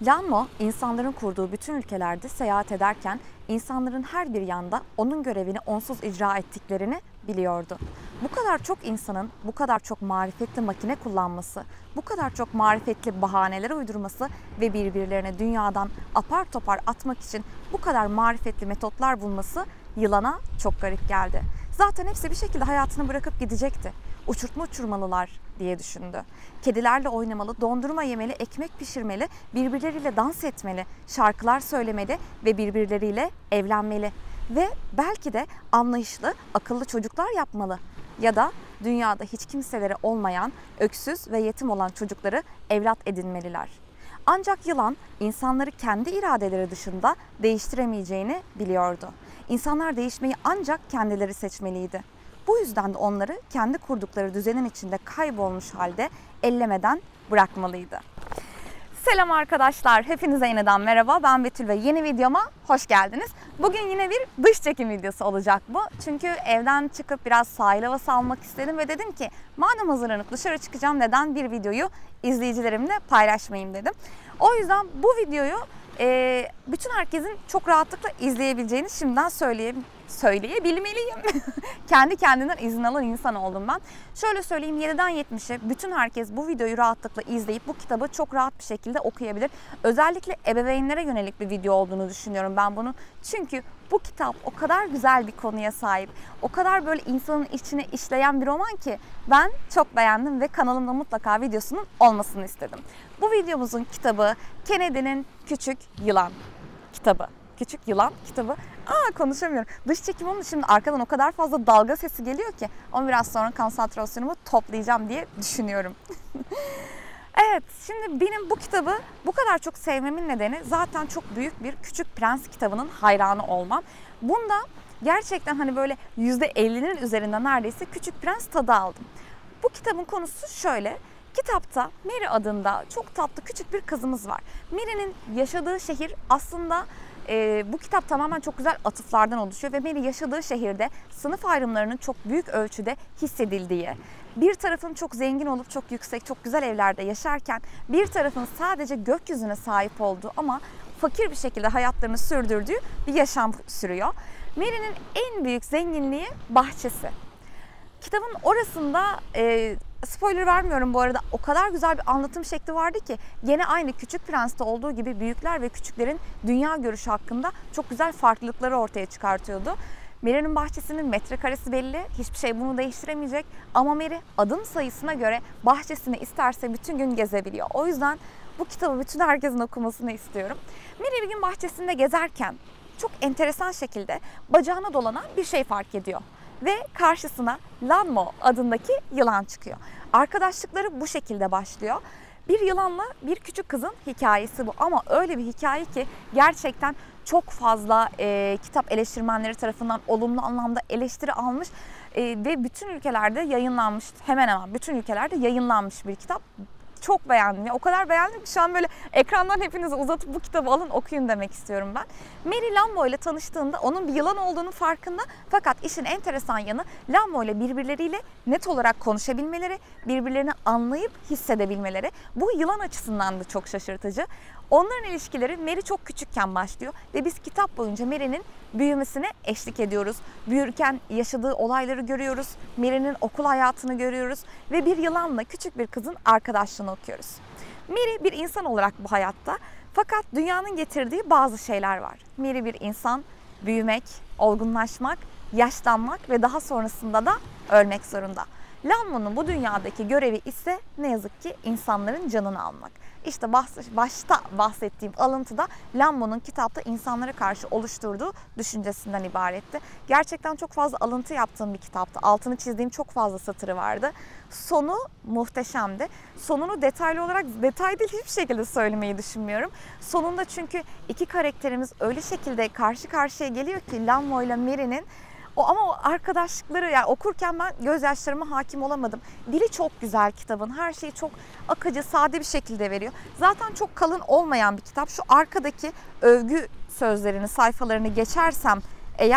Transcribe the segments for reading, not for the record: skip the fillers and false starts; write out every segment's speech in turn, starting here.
Lanmo, insanların kurduğu bütün ülkelerde seyahat ederken insanların her bir yanda onun görevini onsuz icra ettiklerini biliyordu. Bu kadar çok insanın bu kadar çok marifetli makine kullanması, bu kadar çok marifetli bahaneler uydurması ve birbirlerine dünyadan apar topar atmak için bu kadar marifetli metotlar bulması yılana çok garip geldi. Zaten hepsi bir şekilde hayatını bırakıp gidecekti. Uçurtma uçurmalılar diye düşündü. Kedilerle oynamalı, dondurma yemeli, ekmek pişirmeli, birbirleriyle dans etmeli, şarkılar söylemeli ve birbirleriyle evlenmeli. Ve belki de anlayışlı, akıllı çocuklar yapmalı. Ya da dünyada hiç kimseleri olmayan, öksüz ve yetim olan çocukları evlat edinmeliler. Ancak yılan insanları kendi iradeleri dışında değiştiremeyeceğini biliyordu. İnsanlar değişmeyi ancak kendileri seçmeliydi. Bu yüzden de onları kendi kurdukları düzenin içinde kaybolmuş halde ellemeden bırakmalıydı. Selam arkadaşlar, hepinize yeniden merhaba. Ben Betül ve yeni videoma hoş geldiniz. Bugün yine bir dış çekim videosu olacak bu. Çünkü evden çıkıp biraz sahil havası almak istedim ve dedim ki madem hazırlanıp dışarı çıkacağım neden bir videoyu izleyicilerimle paylaşmayayım dedim. O yüzden bu videoyu bütün herkesin çok rahatlıkla izleyebileceğini şimdiden söyleyebilmeliyim. Kendi kendinden izin alan insan oldum ben. Şöyle söyleyeyim, 7'den 70'e bütün herkes bu videoyu rahatlıkla izleyip bu kitabı çok rahat bir şekilde okuyabilir. Özellikle ebeveynlere yönelik bir video olduğunu düşünüyorum ben bunu. Çünkü bu kitap o kadar güzel bir konuya sahip, o kadar böyle insanın içine işleyen bir roman ki ben çok beğendim ve kanalımda mutlaka videosunun olmasını istedim. Bu videomuzun kitabı Kennedy'nin Küçük Yılan kitabı. Küçük Yılan kitabı. Konuşamıyorum. Dış çekim onun şimdi arkadan o kadar fazla dalga sesi geliyor ki ama biraz sonra konsantrasyonumu toplayacağım diye düşünüyorum. Evet, şimdi benim bu kitabı bu kadar çok sevmemin nedeni zaten çok büyük bir Küçük Prens kitabının hayranı olmam. Bunda gerçekten hani böyle %50'nin üzerinde neredeyse Küçük Prens tadı aldım. Bu kitabın konusu şöyle. Kitapta Mary adında çok tatlı küçük bir kızımız var. Mary'nin yaşadığı şehir aslında bu kitap tamamen çok güzel atıflardan oluşuyor ve Mary yaşadığı şehirde sınıf ayrımlarının çok büyük ölçüde hissedildiği, bir tarafın çok zengin olup çok yüksek, çok güzel evlerde yaşarken bir tarafın sadece gökyüzüne sahip olduğu ama fakir bir şekilde hayatlarını sürdürdüğü bir yaşam sürüyor. Mary'nin en büyük zenginliği bahçesi. Kitabın orasında spoiler vermiyorum bu arada, o kadar güzel bir anlatım şekli vardı ki gene aynı Küçük Prens'te olduğu gibi büyükler ve küçüklerin dünya görüşü hakkında çok güzel farklılıkları ortaya çıkartıyordu. Mary'nin bahçesinin metrekaresi belli, hiçbir şey bunu değiştiremeyecek ama Mary adım sayısına göre bahçesini isterse bütün gün gezebiliyor. O yüzden bu kitabı bütün herkesin okumasını istiyorum. Mary bir gün bahçesinde gezerken çok enteresan şekilde bacağına dolanan bir şey fark ediyor. Ve karşısına Lanmo adındaki yılan çıkıyor. Arkadaşlıkları bu şekilde başlıyor. Bir yılanla bir küçük kızın hikayesi bu ama öyle bir hikaye ki gerçekten çok fazla kitap eleştirmenleri tarafından olumlu anlamda eleştiri almış ve bütün ülkelerde yayınlanmış, hemen hemen bütün ülkelerde yayınlanmış bir kitap. Çok beğendim ya. O kadar beğendim ki şu an böyle ekrandan hepinizi uzatıp bu kitabı alın okuyun demek istiyorum ben. Mary Lanmo ile tanıştığında onun bir yılan olduğunun farkında, fakat işin enteresan yanı Lanmo ile birbirleriyle net olarak konuşabilmeleri, birbirlerini anlayıp hissedebilmeleri. Bu yılan açısından da çok şaşırtıcı. Onların ilişkileri Mary çok küçükken başlıyor ve biz kitap boyunca Mary'nin büyümesine eşlik ediyoruz. Büyürken yaşadığı olayları görüyoruz. Mary'nin okul hayatını görüyoruz ve bir yılanla küçük bir kızın arkadaşlığını okuyoruz. Mary bir insan olarak bu hayatta, fakat dünyanın getirdiği bazı şeyler var. Mary bir insan, büyümek, olgunlaşmak, yaşlanmak ve daha sonrasında da ölmek zorunda. Lanmo'nun bu dünyadaki görevi ise ne yazık ki insanların canını almak. İşte başta bahsettiğim alıntıda Lanmo'nun kitapta insanlara karşı oluşturduğu düşüncesinden ibaretti. Gerçekten çok fazla alıntı yaptığım bir kitaptı. Altını çizdiğim çok fazla satırı vardı. Sonu muhteşemdi. Sonunu detaylı değil hiçbir şekilde söylemeyi düşünmüyorum. Sonunda çünkü iki karakterimiz öyle şekilde karşı karşıya geliyor ki Lanmo ile Mary'nin ama o arkadaşlıkları, yani okurken ben gözyaşlarıma hakim olamadım. Dili çok güzel kitabın. Her şeyi çok akıcı, sade bir şekilde veriyor. Zaten çok kalın olmayan bir kitap. Şu arkadaki övgü sözlerini, sayfalarını geçersem eğer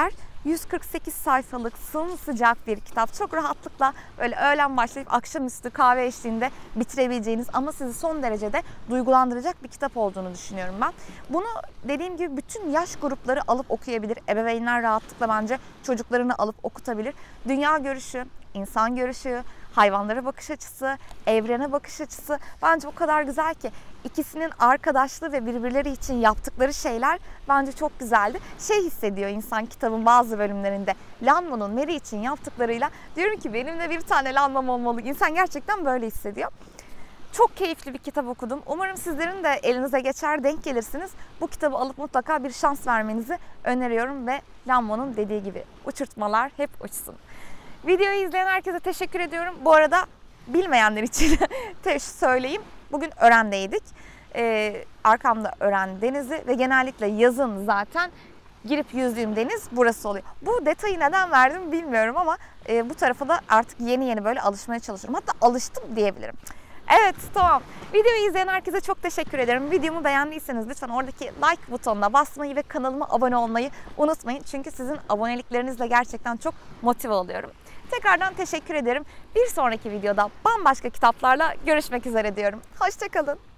148 sayfalık sımsıcak bir kitap. Çok rahatlıkla böyle öğlen başlayıp akşamüstü kahve eşliğinde bitirebileceğiniz ama sizi son derecede duygulandıracak bir kitap olduğunu düşünüyorum ben. Bunu dediğim gibi bütün yaş grupları alıp okuyabilir. Ebeveynler rahatlıkla bence çocuklarını alıp okutabilir. Dünya görüşü, insan görüşü, hayvanlara bakış açısı, evrene bakış açısı bence o kadar güzel ki ikisinin arkadaşlığı ve birbirleri için yaptıkları şeyler bence çok güzeldi. Hissediyor insan kitabın bazı bölümlerinde Lanmo'nun Mary için yaptıklarıyla, diyorum ki benim de bir tane Lanmo'm olmalı. İnsan gerçekten böyle hissediyor. Çok keyifli bir kitap okudum. Umarım sizlerin de elinize geçer, denk gelirsiniz. Bu kitabı alıp mutlaka bir şans vermenizi öneriyorum ve Lanmo'nun dediği gibi uçurtmalar hep uçsun. Videoyu izleyen herkese teşekkür ediyorum. Bu arada bilmeyenler için söyleyeyim. Bugün Ören'deydik. Arkamda Ören Denizi ve genellikle yazın zaten girip yüzdüğüm deniz burası oluyor. Bu detayı neden verdim bilmiyorum ama bu tarafa da artık yeni böyle alışmaya çalışıyorum. Hatta alıştım diyebilirim. Evet, tamam. Videoyu izleyen herkese çok teşekkür ederim. Videomu beğendiyseniz lütfen oradaki like butonuna basmayı ve kanalıma abone olmayı unutmayın. Çünkü sizin aboneliklerinizle gerçekten çok motive oluyorum. Tekrardan teşekkür ederim. Bir sonraki videoda bambaşka kitaplarla görüşmek üzere diyorum. Hoşça kalın.